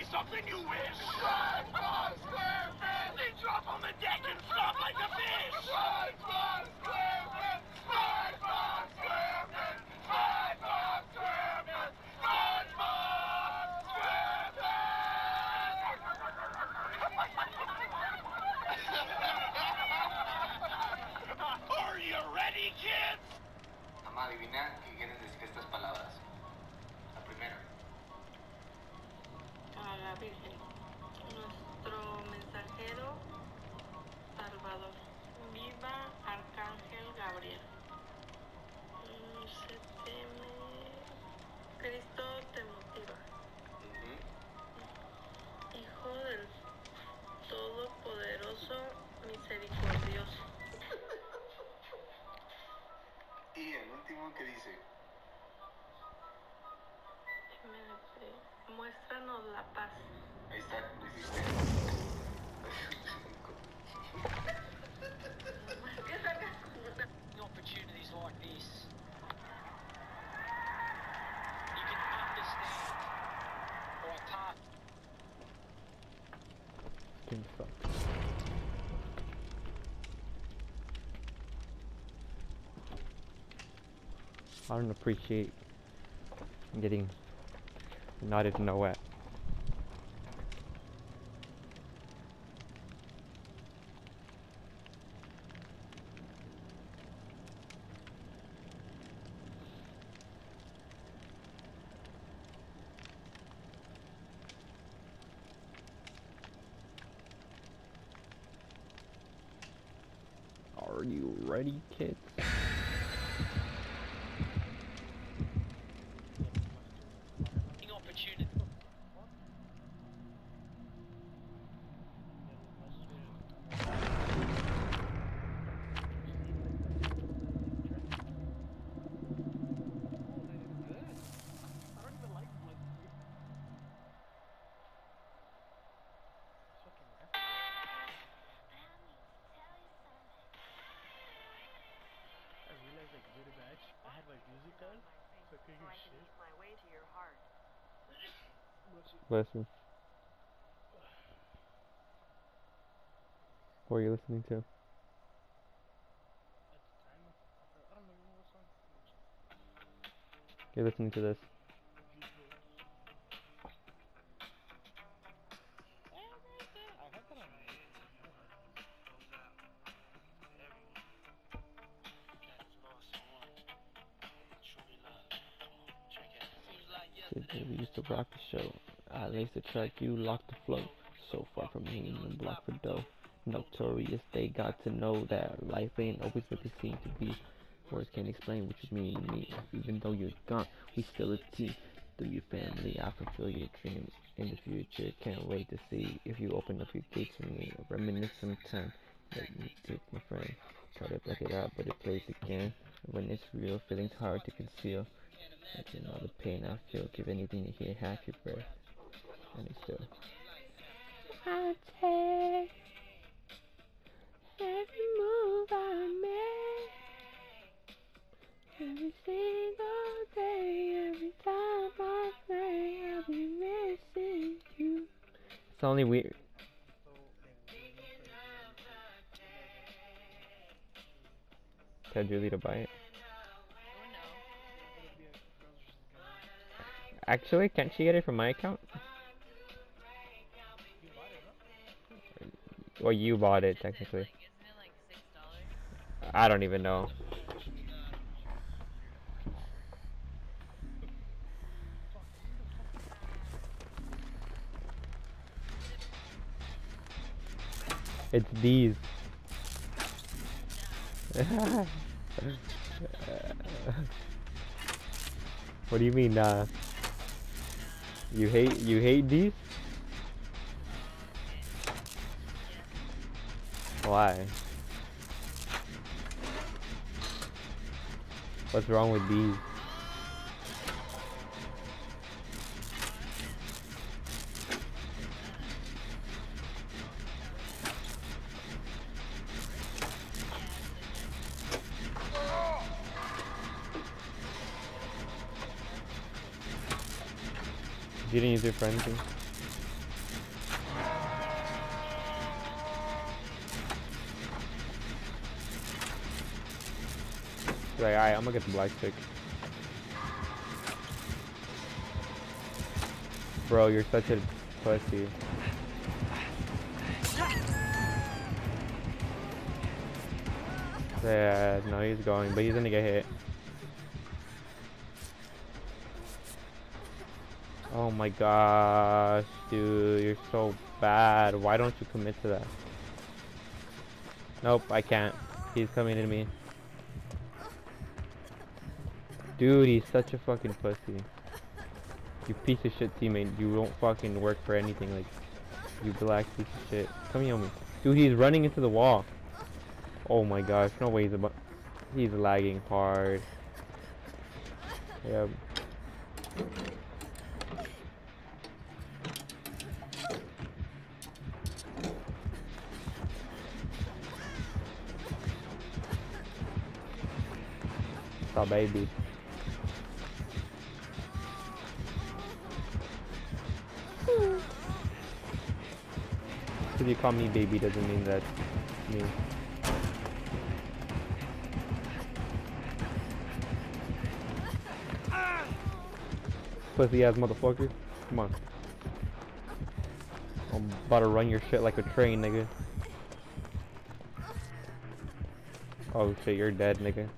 something you wish. SpongeBob SquarePants! They drop on the deck and flop like a fish. SpongeBob SquarePants! SpongeBob SquarePants! SpongeBob SquarePants! SpongeBob SquarePants! Are you ready, kids? Vamos a adivinar qué quieren decir estas palabras. La primera. A la Virgen, nuestro mensajero Salvador. Viva Arcángel Gabriel. Se teme. Cristo te motiva. Hijo del Todopoderoso, misericordioso. Y el último que dice. Muéstranos la paz. Ahí está, lo hiciste. Opportunities like this, you can understand why part. Game sucks. I don't appreciate getting nodded no at. Are you ready, kids? Opportunity. I had my music on, so I couldn't hear shit. My way to your heart. Listen. What are you listening to? At the time, I don't know what song. You're listening to this. I had that on me. We used to rock the show. I laced the track, you locked the flow. So far from hanging in the block for dough. Notorious, they got to know that life ain't always what it seems to be. Words can't explain what you mean to me. Even though you're gone, we still a team. Through your family, I fulfill your dreams. In the future, can't wait to see if you open up your gates for me. Reminisce some time that you took, my friend. Try to block it out, but it plays again. When it's real, feeling's hard to conceal. I can know the pain I feel. Give anything to hear half your breath. And it's still. I take every move I make. Every single day, every time I pray, I'll be missing you. It's only weird. Tell Julie to buy it. Actually, can't she get it from my account? Well, you bought it, technically. Isn't it like $6? I don't even know. It's these. What do you mean, You hate these? Why? What's wrong with these? You didn't use your friend thing? He's like, alright, I'm gonna get the black chick. Bro, you're such a pussy. Yeah, no, he's going, but he's gonna get hit. Oh my gosh, dude, you're so bad. Why don't you commit to that? Nope, I can't. He's coming to me. Dude, he's such a fucking pussy. You piece of shit teammate. You don't fucking work for anything. Like, you black piece of shit. Come here, homie. Dude, he's running into the wall. Oh my gosh, no way he's lagging hard. Yep. Oh, baby. If you call me baby doesn't mean that me. Pussy ass motherfucker. Come on. I'm about to run your shit like a train, nigga. Oh shit, you're dead, nigga.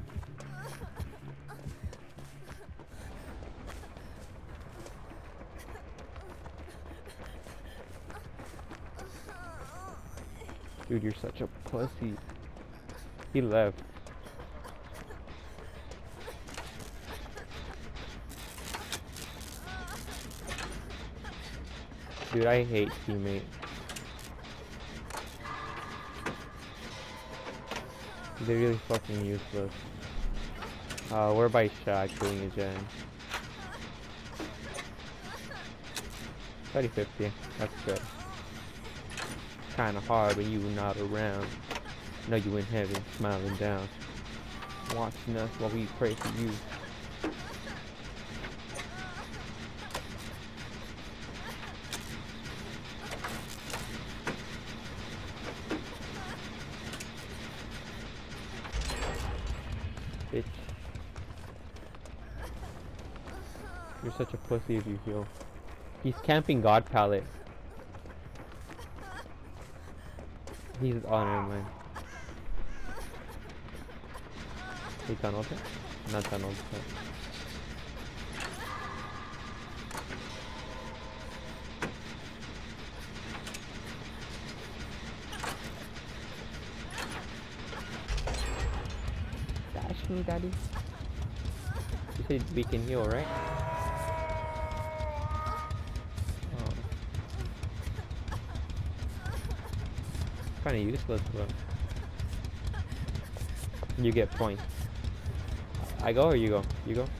Dude, you're such a pussy. He left. Dude, I hate teammate. They're really fucking useless. We're by Shaq doing a gen. 30-50, that's good. Kinda hard when you not around. Know you in heaven, smiling down. Watching us while we pray for you. Bitch. You're such a pussy if you heal. He's camping God Palette. He's on him, man. He tunneled it? Not tunneled, but... Dash me, daddy. You said we can heal, right? Kind of useless, but you get points. I go or you go? You go?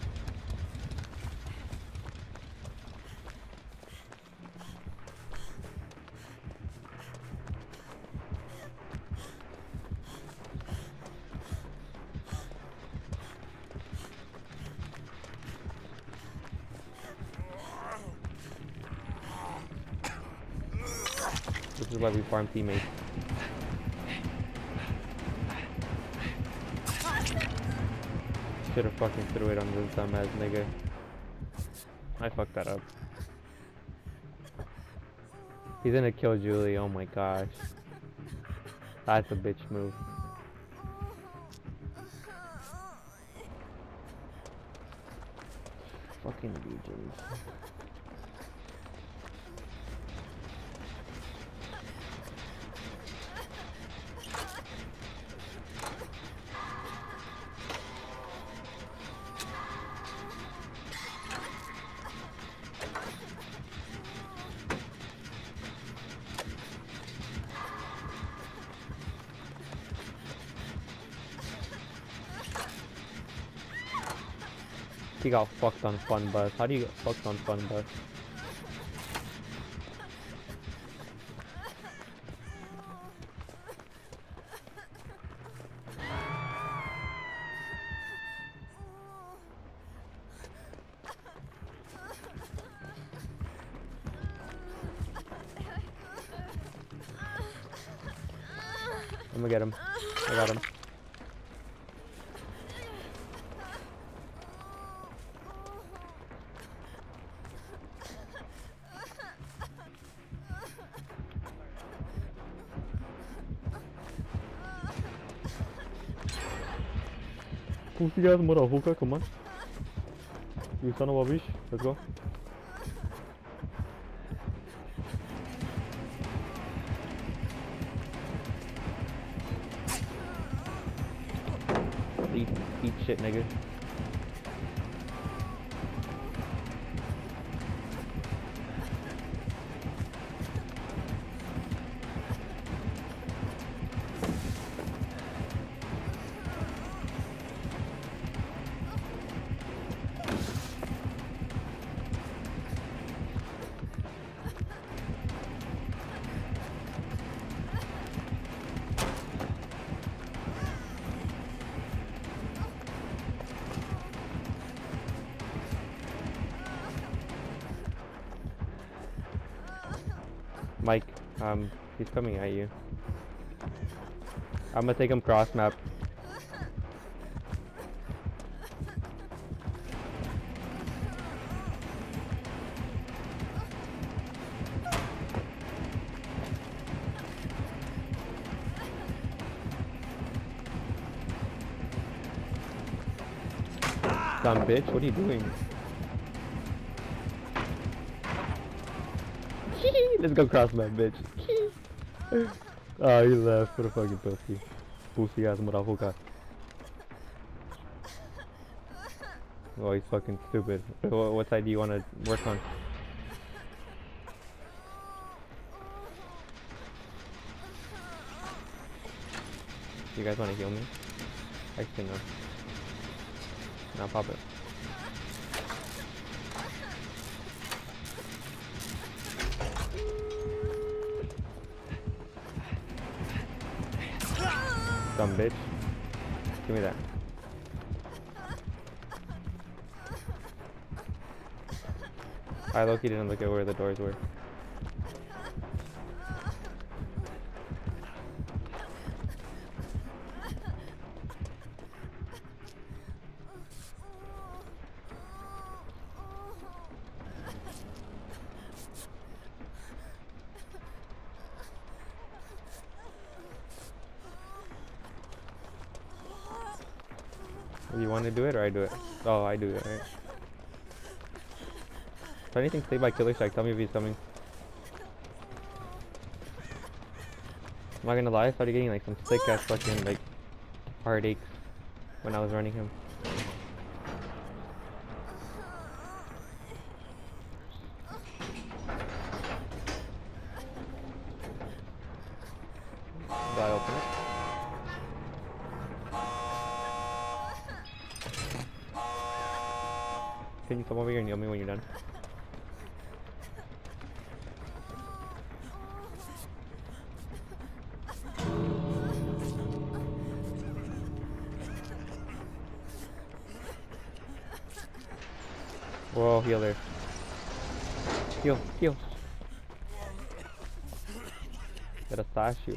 This is why we farm teammates. Should've fucking threw it on this dumbass nigga. I fucked that up. He's gonna kill Julie, oh my gosh. That's a bitch move. Fucking regions. He got fucked on Fun Bus. How do you get fucked on Fun Bus? I'm gonna get him. I got him. pussy ass motherfucker, come on. You son of a bitch, let's go. Eat shit, nigga. Mike, he's coming at you. I'm gonna take him cross map. Dumb bitch, what are you doing? Let's go cross map, bitch. Oh, he left. What a fucking pussy. Pussy ass motherfucker. Oh, he's fucking stupid. What side do you want to work on? You guys want to heal me? Actually, no. No, pop it. Dumb bitch. Give me that. I low-key didn't look at where the doors were. You want to do it or I do it? Oh, I do it, right? If anything, stay by Killer Shack. Tell me if he's coming. I'm not gonna lie, I started getting like some sick ass fucking like heartaches when I was running him. Do I open it? Can you come over here and yell me when you're done? Whoa, healer. Heal, heal. Gotta stash you.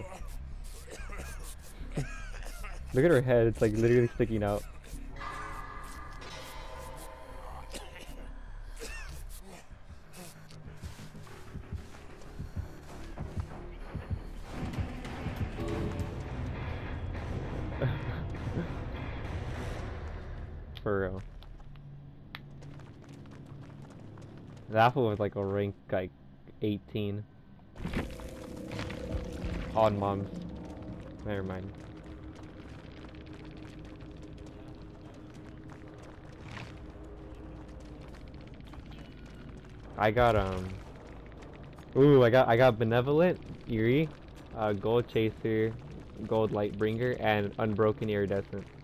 Look at her head, it's like literally sticking out. For real. That fool was like a rank like 18. On moms. Never mind. I got ooh, I got Benevolent, Eerie, Gold Chaser, Gold Lightbringer, and Unbroken Iridescent.